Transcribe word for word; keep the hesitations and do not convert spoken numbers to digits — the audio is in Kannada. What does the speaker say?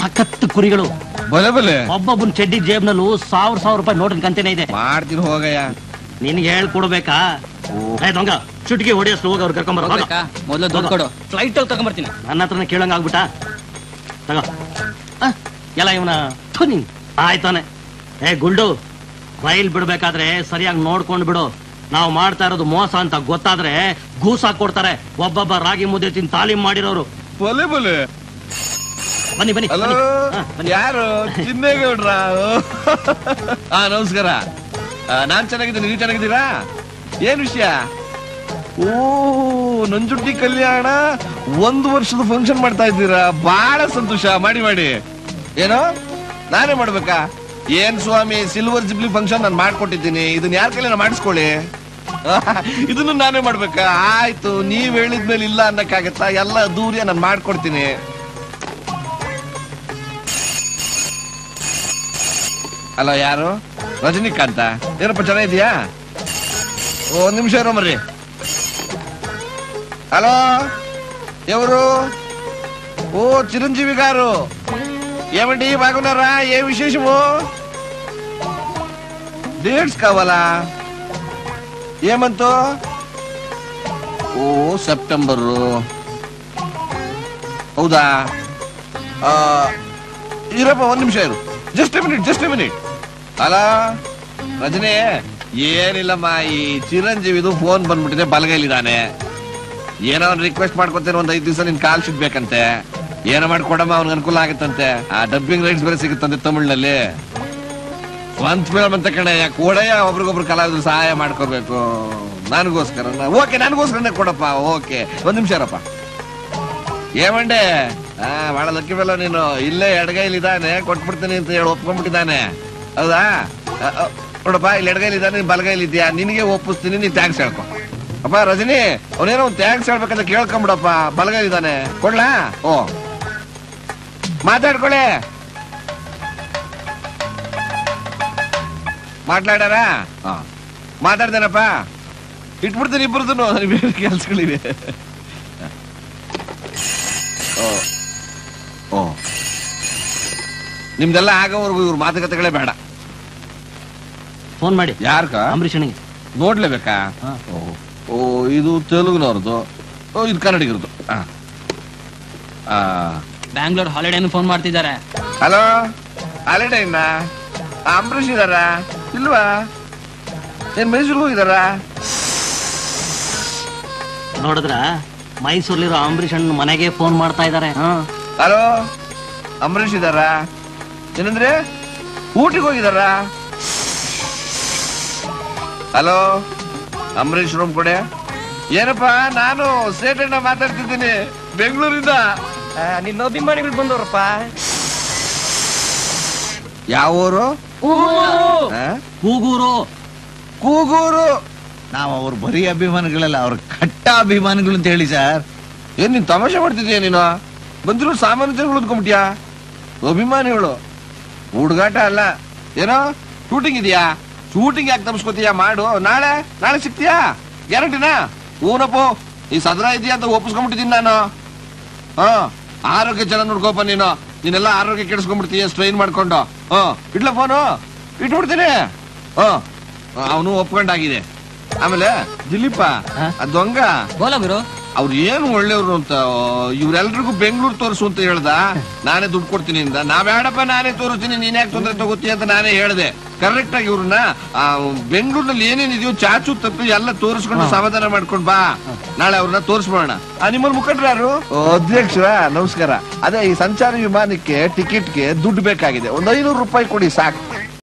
ಸಖತ್ ಕುರಿಗಳು. ಬಲೆ ಬಲೆ ಒಬ್ಬೊಬ್ಬನ ಚಡ್ಡಿ ಜೇಬ್ನಲ್ಲೂ ಸಾವಿರ ಸಾವಿರ ರೂಪಾಯಿ ನೋಟಿನ ಕಂತೆನೇ ಇದೆ. ಮಾಡ್ತೀನಿ ಹೋಗಯ್ಯ. ನಿನ್ಗೆ ಹೇಳ್ಕೊಡ್ಬೇಕಾ? ದೊಂಗ ಚುಟ್ಕಿ ಹೊಡಿಯಷ್ಟು ಹೋಗಿ ಅವ್ರು ಕರ್ಕೊಂಬರ. ಮೊದಲು ದುಡ್ಡು ಕೊಡು, ಫ್ಲೈಟ್ ಅಲ್ಲಿ ತಗೊಂಬರ್ತೀನಿ. ನನ್ನ ಹತ್ರನೇ ಕೇಳಂಗ ಆಗ್ಬಿಟ್ಟ. ತಗೋ ಎಲ್ಲ ಇವನ ನೀನ್ ಆಯ್ತಾನೆ. ಏ ಗುಲ್ಡು, ರೈಲ್ ಬಿಡ್ಬೇಕಾದ್ರೆ ಸರಿಯಾಗಿ ನೋಡ್ಕೊಂಡ್ ಬಿಡು. ನಾವು ಮಾಡ್ತಾ ಇರೋದು ಮೋಸ ಅಂತ ಗೊತ್ತಾದ್ರೆ ಗೂಸ್ ಹಾಕೊಡ್ತಾರೆ. ಒಬ್ಬೊಬ್ಬ ರಾಗಿ ಮುದ್ದೆ ತಿನ್ ತಾಲೀಮ್ ಮಾಡಿರೋರು. ಬಲೆ ಬಲೆ ಬನ್ನಿ ಬನ್ನಿ. ಯಾರು? ಚಿನ್ನೇಗೌಡ್ರ? ಹಾ ನಮಸ್ಕಾರ. ನಾನ್ ಚೆನ್ನಾಗಿದ್ದೀನಿ, ನೀವು ಚೆನ್ನಾಗಿದ್ದೀರಾ? ಏನ್ ವಿಷಯ? ಓ ನಂಜುಂಡಿ ಕಲ್ಯಾಣ ಒಂದು ವರ್ಷದ ಫಂಕ್ಷನ್ ಮಾಡ್ತಾ ಇದ್ದೀರಾ? ಬಹಳ ಸಂತೋಷ. ಮಾಡಿ ಮಾಡಿ. ಏನೋ ನಾನೇ ಮಾಡ್ಬೇಕಾ? ಏನ್ ಸ್ವಾಮಿ, ಸಿಲ್ವರ್ ಜಿಬ್ಲಿ ಫಂಕ್ಷನ್ ನಾನು ಮಾಡ್ಕೊಟ್ಟಿದ್ದೀನಿ. ಇದನ್ನ ಯಾರ ಕೈಲಿ ಮಾಡಿಸ್ಕೊಳ್ಳಿ. ಇದನ್ನು ನಾನೇ ಮಾಡ್ಬೇಕಾ? ಆಯ್ತು, ನೀವ್ ಹೇಳಿದ್ಮೇಲೆ ಇಲ್ಲ ಅನ್ನಕ್ಕಾಗತ್ತಾ? ಎಲ್ಲ ದೂರ ನಾನು ಮಾಡ್ಕೊಡ್ತೀನಿ. ಅಲೋ, ಯಾರು? ರಜನಿಕಾಂತ. ಏನಪ್ಪ ಚೆನ್ನಾಗಿದ್ಯಾ? ಒಂದ್ ನಿಮಿಷ ಇರೋ ಮರ್ರಿ. హలో ఎవరు? ఓ చిరంజీవి గారు, ఏమండి బాగున్నారా? ఏ విశేషము? డేట్స్ కావాలా? ఏమంతో? ఓ సెప్టెంబరు. ಹೌದಾ? ಇರಪ್ಪ ಒಂದ್ ನಿಮಿಷ ಇರು. Just a minute, just a minute. ಅಲ್ಲ ರಜನಿ, ಏನಿಲ್ಲಮ್ಮ, ಈ ಚಿರಂಜೀವಿದು ಫೋನ್ ಬಂದ್ಬಿಟ್ಟಿದೆ, ಬಲಗೈಲಿದ್ದಾನೆ. ಏನೋ ಅವ್ನು ರಿಕ್ವೆಸ್ಟ್ ಮಾಡ್ಕೊತೇನೆ, ಒಂದ್ ಐದ್ ದಿವಸ ನಿನ್ ಕಾಲ್ ಸಿಗ್ಬೇಕಂತೆ. ಏನೋ ಮಾಡ್ಕೊಡಮ್ಮ, ಅವ್ನಿಗೆ ಅನುಕೂಲ ಆಗತ್ತಂತೆ. ಆ ಡಬ್ಬಿಂಗ್ ರೈಟ್ಸ್ ಬೇರೆ ಸಿಗುತ್ತಂತೆ ತಮಿಳ್ನಲ್ಲಿ. ಸ್ವಂತ ಫಿಲ್ಮ್ ಅಂತ ಕಡೆ ಕೊಡಯ್ಯ, ಒಬ್ರಿಗೊಬ್ರು ಕಲಾವಿದ್ರು ಸಹಾಯ ಮಾಡ್ಕೋಬೇಕು. ನನಗೋಸ್ಕರ ಓಕೆ, ನನಗೋಸ್ಕರನೇ ಕೊಡಪ್ಪ. ಓಕೆ, ಒಂದ್ ನಿಮಿಷ ಇರಪ್ಪ. ಏಮಂಡೆ, ಹಾ ಬಹಳ ಲಕ್ಕಿ ಬೆಲ್ಲ ನೀನು. ಇಲ್ಲೇ ಎಡಗೈಲಿದ್ದಾನೆ, ಕೊಟ್ಬಿಡ್ತೀನಿ ಅಂತ ಹೇಳಿ ಒಪ್ಕೊಂಡ್ಬಿಟ್ಟಿದ್ದಾನೆ. ಹೌದಾ? ನೋಡಪ್ಪ, ಇಲ್ಲಿ ಎಡಗೈಲಿದ್ದಾನೆ, ನೀನ್ ಬಲಗೈಲಿದ್ಯಾ. ನಿನಗೆ ಒಪ್ಪಿಸ್ತೀನಿ, ನೀನ್ ಥ್ಯಾಂಕ್ಸ್ ಹೇಳ್ಕೊ. ಅಪ್ಪ ರಜನಿ, ಅವನೇನೋ ಒಂದು ಥ್ಯಾಂಕ್ಸ್ ಹೇಳ್ಬೇಕಂತ ಕೇಳ್ಕೊಂಬಿಡಪ್ಪ. ಬಲಗೈಲಿದ್ದಾನೆ, ಕೊಡ್ಲಾ? ಓ ಮಾತಾಡ್ಕೊಳ್ಳಿ. ಮಾತಾಡಾರ? ಹಾ ಮಾತಾಡ್ದೇನಪ್ಪ. ಇಟ್ಬಿಡ್ತೀನಿ ಇಬ್ಬರದು, ನನಗೆ ಬೇರೆ ಕೆಲ್ಸಗಳಿವೆ. ಓ ಓ ನಿಮ್ದೆಲ್ಲ ಆಗೋವರೆಗೂ ಇವ್ರ ಮಾತುಕತೆಗಳೇ ಬೇಡ. ಫೋನ್ ಮಾಡಿ. ಯಾರ್ಕ? ಅಂಬರೀಷನಿಗೆ. ನೋಡ್ಲೇಬೇಕಾ? ಓ ಇದು ತೆಲುಗುನವ್ರದ್ದು, ಓ ಇದು ಕನ್ನಡಿಗರದು. ಬ್ಯಾಂಗ್ಳೂರ್ ಹಾಲಿಡೇನು ಫೋನ್ ಮಾಡ್ತಿದ್ದಾರೆ. ಹಲೋ, ಹಾಲಿಡೇ ಇನ್ನ ಅಂಬರೀಷ್ ಇದಾರ ಇಲ್ವಾ? ಏನ್ ಮೈಸೂರ್ಗೂ ಇದಾರ? ನೋಡಿದ್ರ ಮೈಸೂರ್ಲಿರೋ ಅಂಬರೀಷ್ ಅಣ್ಣ ಮನೆಗೆ ಫೋನ್ ಮಾಡ್ತಾ ಇದಾರೆ. ಹಲೋ, ಅಂಬರೀಷ್ ಇದಾರ? ಏನಂದ್ರೆ ಊಟಿಗೆ ಹೋಗಿದಾರ? ಹಲೋ, ಅಂಬರೀಷ್ ರೂಮ್ ಕೊಡೆ. ಏನಪ್ಪಾ, ನಾನು ಸೇಟಣ್ಣ ಮಾತಾಡ್ತಿದ್ದೀನಿ ಬೆಂಗಳೂರಿಂದ. ನಿನ್ನ ಅಭಿಮಾನಿಗಳು ಬಂದವ್ರಪ್ಪ. ಯಾವ ಊರು? ಕೂಗೂರು. ಕೂಗೂರು? ನಾವು ಅವ್ರ ಬರೀ ಅಭಿಮಾನಿಗಳಲ್ಲ, ಅವ್ರ ಕಟ್ಟ ಅಭಿಮಾನಿಗಳು ಅಂತ ಹೇಳಿ ಸರ್. ಏನ್ ನೀನ್ ತಮಾಷೆ ಮಾಡ್ತಿದ್ಯಾ? ನೀನು ಬಂದಿರೋ ಸಾಮಾನ್ಯ ಜನಗಳು ಉದ್ಕೊಂಡ್ಬಿಟ್ಯಾ? ಅಭಿಮಾನಿಗಳು ಹುಡುಗಾಟ ಅಲ್ಲ. ಏನೋ ಶೂಟಿಂಗ್ ಇದೆಯಾ? ಶೂಟಿಂಗ್ ಯಾಕೆ ತಪ್ಪಿಸ್ಕೊತೀಯಾ? ಮಾಡು. ನಾಳೆ ನಾಳೆ ಸಿಗ್ತೀಯಾ? ಗ್ಯಾರಂಟಿನಾ? ಊನಪ್ಪ, ಈ ಸದರ ಇದೆಯಾ ಅಂತ ಒಪ್ಪಿಸ್ಕೊಂಡ್ಬಿಟ್ಟಿದ್ದೀನಿ ನಾನು. ಹ ಆರೋಗ್ಯ ಚೆನ್ನಾಗಿ ನೋಡ್ಕೋಪ ನೀನು. ನೀನೆಲ್ಲ ಆರೋಗ್ಯ ಕೆಡಿಸ್ಕೊಂಡ್ಬಿಡ್ತೀಯ ಸ್ಟ್ರೈನ್ ಮಾಡ್ಕೊಂಡು. ಹ ಇಡ್ಲ ಫೋನು ಇಟ್ಬಿಡ್ತೀನಿ. ಹ ಅವನು ಒಪ್ಕೊಂಡಾಗಿದೆ. ಆಮೇಲೆ ದಿಲೀಪ ದೊಂಗ ಬೋಲಗುರು ಅವ್ರು ಏನು ಒಳ್ಳೆಯವ್ರು ಅಂತ ಇವ್ರೆಲ್ರಿಗೂ ಬೆಂಗಳೂರು ತೋರಿಸು ಅಂತ ಹೇಳ್ದ. ನಾನೇ ದುಡ್ಡು ಕೊಡ್ತೀನಿ ಇಂದ. ನಾ ಬೇಡಪ್ಪ, ನಾನೇ ತೋರಿಸ್ತೀನಿ, ನೀನ್ ಯಾಕೆ ತೊಂದರೆ ತಗೋತೀಯ ಅಂತ ನಾನೇ ಹೇಳ್ದೆ. ಕರೆಕ್ಟ್ ಆಗಿ ಇವ್ರನ್ನ ಬೆಂಗಳೂರಿನಲ್ಲಿ ಏನೇನಿದೆಯೋ ಚಾಚು ತಪ್ಪಿ ಎಲ್ಲ ತೋರಿಸ್ಕೊಂಡು ಸಮಾಧಾನ ಮಾಡ್ಕೊಂಡ್ ಬಾ. ನಾಳೆ ಅವ್ರನ್ನ ತೋರಿಸ್ಬೋಣ. ನಿಮ್ಮಲ್ಲಿ ಮುಖಂಡ್ರು ಯಾರು? ಅಧ್ಯಕ್ಷರ ನಮಸ್ಕಾರ. ಅದೇ ಈ ಸಂಚಾರಿ ವಿಮಾನಕ್ಕೆ ಟಿಕೆಟ್ಗೆ ದುಡ್ಡು ಬೇಕಾಗಿದೆ, ಒಂದ್ ಐನೂರು ರೂಪಾಯಿ ಕೊಡಿ ಸಾಕು.